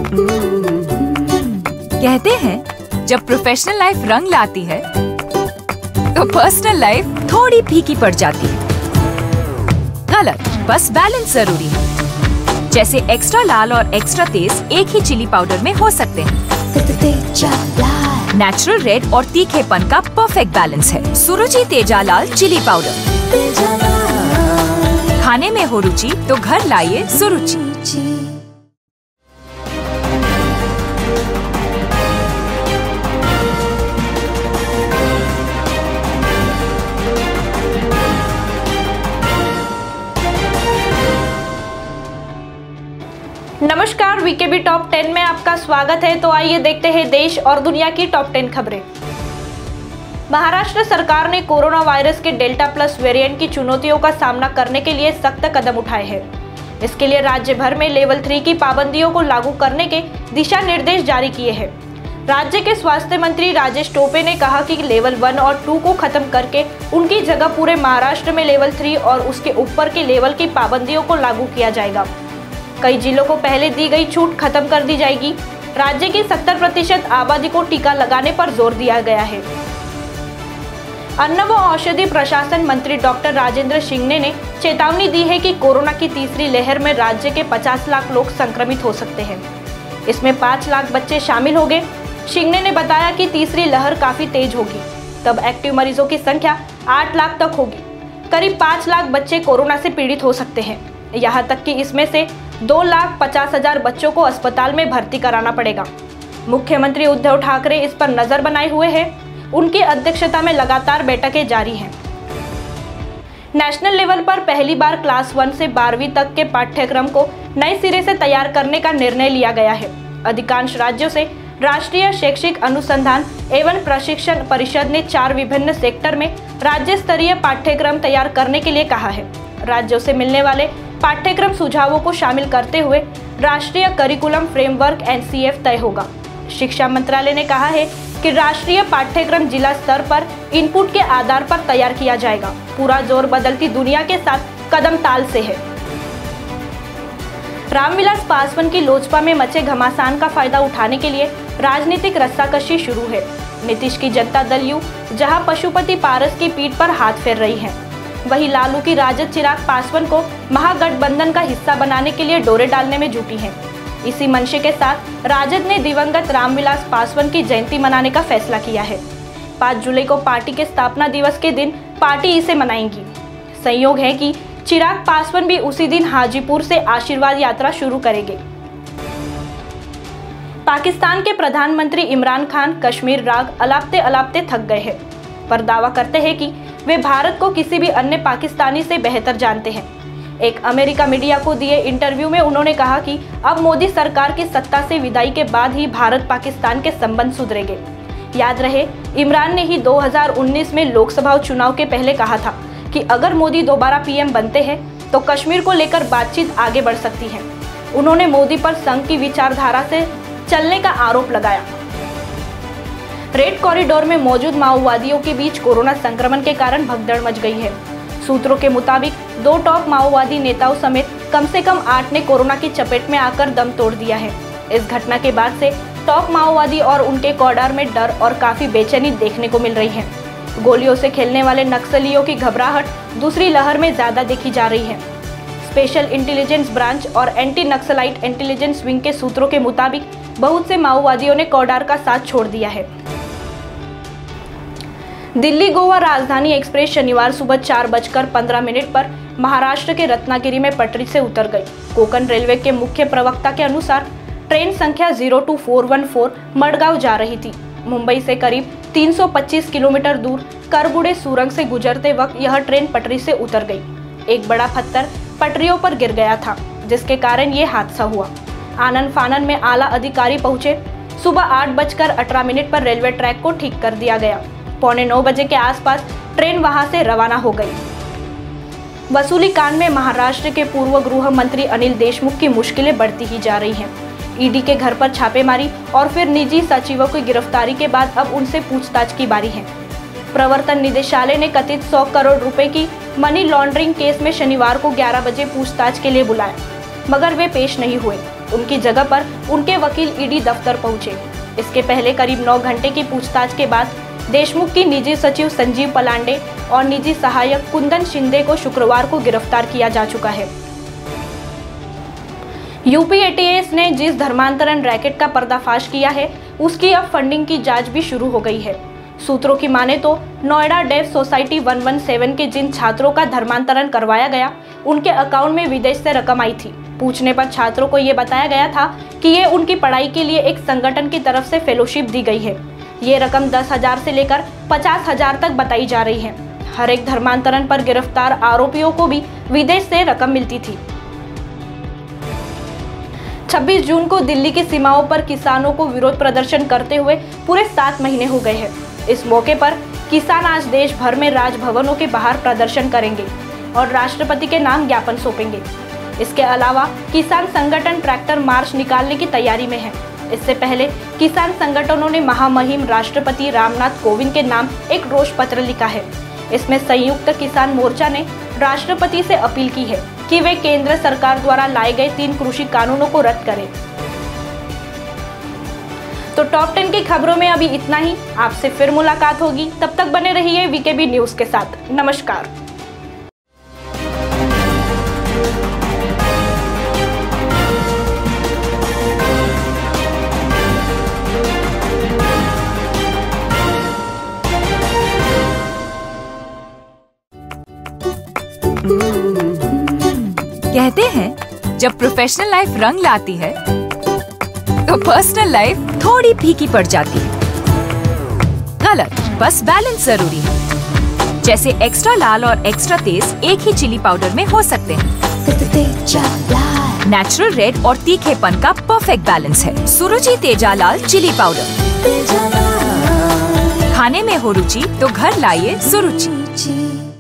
कहते हैं जब प्रोफेशनल लाइफ रंग लाती है तो पर्सनल लाइफ थोड़ी फीकी पड़ जाती है। गलत, बस बैलेंस जरूरी है। जैसे एक्स्ट्रा लाल और एक्स्ट्रा तेज एक ही चिली पाउडर में हो सकते हैं। नेचुरल रेड और तीखेपन का परफेक्ट बैलेंस है सुरुचि तेजा लाल चिली पाउडर। खाने में हो रुचि तो घर लाइए सुरुचि। नमस्कार, वीकेबी टॉप 10 में आपका स्वागत है। तो आइए देखते हैं देश और दुनिया की टॉप 10 खबरें। महाराष्ट्र सरकार ने कोरोना वायरस के डेल्टा प्लस वेरिएंट की चुनौतियों का सामना करने के लिए सख्त कदम उठाए हैं। इसके लिए राज्य भर में लेवल 3 की पाबंदियों को लागू करने के दिशा निर्देश जारी किए हैं। राज्य के स्वास्थ्य मंत्री राजेश टोपे ने कहा कि लेवल 1 और 2 को खत्म करके उनकी जगह पूरे महाराष्ट्र में लेवल 3 और उसके ऊपर के लेवल की पाबंदियों को लागू किया जाएगा। कई जिलों को पहले दी गई छूट खत्म कर दी जाएगी। राज्य की 70% आबादी को टीका लगाने पर जोर दिया गया है। अन्न व औषधि प्रशासन मंत्री डॉक्टर राजेंद्र शिंगने ने चेतावनी दी है कि कोरोना की तीसरी लहर में राज्य के 50 लाख लोग संक्रमित हो सकते हैं। इसमें 5 लाख बच्चे शामिल होंगे। शिंगने ने बताया कि तीसरी लहर काफी तेज होगी, तब एक्टिव मरीजों की संख्या 8 लाख तक होगी। करीब 5 लाख बच्चे कोरोना से पीड़ित हो सकते हैं। यहाँ तक कि इसमें से 2,50,000 बच्चों को अस्पताल में भर्ती कराना पड़ेगा। मुख्यमंत्री उद्धव ठाकरे इस पर नजर बनाए हुए हैं। उनकी अध्यक्षता में लगातार बैठकें जारी हैं। नेशनल लेवल पर पहली बार क्लास 1 से 12वीं तक के पाठ्यक्रम को नए सिरे से तैयार करने का निर्णय लिया गया है। अधिकांश राज्यों से राष्ट्रीय शैक्षिक अनुसंधान एवं प्रशिक्षण परिषद ने 4 विभिन्न सेक्टर में राज्य स्तरीय पाठ्यक्रम तैयार करने के लिए कहा है। राज्यों से मिलने वाले पाठ्यक्रम सुझावों को शामिल करते हुए राष्ट्रीय करिकुलम फ्रेमवर्क (NCF) तय होगा। शिक्षा मंत्रालय ने कहा है कि राष्ट्रीय पाठ्यक्रम जिला स्तर पर इनपुट के आधार पर तैयार किया जाएगा। पूरा जोर बदलती दुनिया के साथ कदम ताल से है। रामविलास पासवान की लोजपा में मचे घमासान का फायदा उठाने के लिए राजनीतिक रस्साकशी शुरू है। नीतीश की जनता दल यू जहां पशुपति पारस की पीठ पर हाथ फेर रही है, वहीं लालू की राजद चिराग पासवान को महागठबंधन का हिस्सा बनाने के लिए डोरे डालने में जुटी है। इसी मंशे के साथ राजद ने दिवंगत रामविलास पासवान की जयंती मनाने का फैसला किया है। 5 जुलाई को पार्टी के स्थापना दिवस के दिन पार्टी इसे मनाएगी। संयोग है कि चिराग पासवान भी उसी दिन हाजीपुर से आशीर्वाद यात्रा शुरू करेंगे। पाकिस्तान के प्रधानमंत्री इमरान खान कश्मीर राग अलापते अलापते थक गए हैं, पर दावा करते हैं कि वे भारत को किसी भी अन्य पाकिस्तानी से बेहतर जानते हैं। एक अमेरिका मीडिया को दिए इंटरव्यू में उन्होंने कहा कि अब मोदी सरकार की सत्ता से विदाई के बाद ही भारत पाकिस्तान के संबंध सुधरेंगे। याद रहे, इमरान ने ही 2019 में लोकसभा चुनाव के पहले कहा था कि अगर मोदी दोबारा पीएम बनते हैं तो कश्मीर को लेकर बातचीत आगे बढ़ सकती है। उन्होंने मोदी पर संघ की विचारधारा से चलने का आरोप लगाया। रेड कॉरिडोर में मौजूद माओवादियों के बीच कोरोना संक्रमण के कारण भगदड़ मच गई है। सूत्रों के मुताबिक 2 टॉप माओवादी नेताओं समेत कम से कम 8 ने कोरोना की चपेट में आकर दम तोड़ दिया है। इस घटना के बाद से टॉप माओवादी और उनके कॉर्डर में डर और काफी बेचैनी देखने को मिल रही है। गोलियों से खेलने वाले नक्सलियों की घबराहट दूसरी लहर में ज्यादा देखी जा रही है। स्पेशल इंटेलिजेंस ब्रांच और एंटी नक्सलाइट इंटेलिजेंस विंग के सूत्रों के मुताबिक बहुत से माओवादियों ने कॉर्डर का साथ छोड़ दिया है। दिल्ली गोवा राजधानी एक्सप्रेस शनिवार सुबह 4:15 पर महाराष्ट्र के रत्नागिरी में पटरी से उतर गई। कोंकण रेलवे के मुख्य प्रवक्ता के अनुसार ट्रेन संख्या 02414 मडगांव जा रही थी। मुंबई से करीब 325 किलोमीटर दूर करबुड़े सुरंग से गुजरते वक्त यह ट्रेन पटरी से उतर गई। एक बड़ा पत्थर पटरियों पर गिर गया था, जिसके कारण ये हादसा हुआ। आनन फानन में आला अधिकारी पहुंचे। सुबह 8:18 पर रेलवे ट्रैक को ठीक कर दिया गया। 8:45 बजे के आसपास ट्रेन वहां से रवाना हो गई। वसूली कांड में महाराष्ट्र के पूर्व गृह मंत्री अनिल देशमुख की मुश्किलें बढ़ती ही जा रही हैं। ईडी के घर पर छापेमारी और फिर निजी सचिवों की गिरफ्तारी के बाद अब उनसे पूछताछ की बारी है। प्रवर्तन निदेशालय ने कथित 100 करोड़ रुपए की मनी लॉन्ड्रिंग केस में शनिवार को 11 बजे पूछताछ के लिए बुलाया, मगर वे पेश नहीं हुए। उनकी जगह पर उनके वकील ईडी दफ्तर पहुंचे। इसके पहले करीब 9 घंटे की पूछताछ के बाद देशमुख की निजी सचिव संजीव पलांडे और निजी सहायक कुंदन शिंदे को शुक्रवार को गिरफ्तार किया जा चुका है। यूपी एटीएस ने जिस धर्मांतरण रैकेट का पर्दाफाश किया है, उसकी अब फंडिंग की जांच भी शुरू हो गई है। सूत्रों की माने तो नोएडा डेफ सोसाइटी 117 के जिन छात्रों का धर्मांतरण करवाया गया, उनके अकाउंट में विदेश से रकम आई थी। पूछने पर छात्रों को ये बताया गया था कि ये उनकी पढ़ाई के लिए एक संगठन की तरफ से फेलोशिप दी गई है। ये रकम 10,000 से लेकर 50,000 तक बताई जा रही है। हर एक धर्मांतरण पर गिरफ्तार आरोपियों को भी विदेश से रकम मिलती थी। 26 जून को दिल्ली की सीमाओं पर किसानों को विरोध प्रदर्शन करते हुए पूरे 7 महीने हो गए हैं। इस मौके पर किसान आज देश भर में राजभवनों के बाहर प्रदर्शन करेंगे और राष्ट्रपति के नाम ज्ञापन सौंपेंगे। इसके अलावा किसान संगठन ट्रैक्टर मार्च निकालने की तैयारी में है। इससे पहले किसान संगठनों ने महामहिम राष्ट्रपति रामनाथ कोविंद के नाम एक रोष पत्र लिखा है। इसमें संयुक्त किसान मोर्चा ने राष्ट्रपति से अपील की है कि वे केंद्र सरकार द्वारा लाए गए 3 कृषि कानूनों को रद्द करें। तो टॉप 10 की खबरों में अभी इतना ही। आपसे फिर मुलाकात होगी, तब तक बने रहिए वीकेबी न्यूज के साथ। नमस्कार। कहते हैं जब प्रोफेशनल लाइफ रंग लाती है तो पर्सनल लाइफ थोड़ी फीकी पड़ जाती है। गलत, बस बैलेंस जरूरी है। जैसे एक्स्ट्रा लाल और एक्स्ट्रा तेज एक ही चिली पाउडर में हो सकते हैं। नेचुरल रेड और तीखेपन का परफेक्ट बैलेंस है सुरुचि तेजा लाल चिली पाउडर। खाने में हो रुचि तो घर लाइए सुरुचि।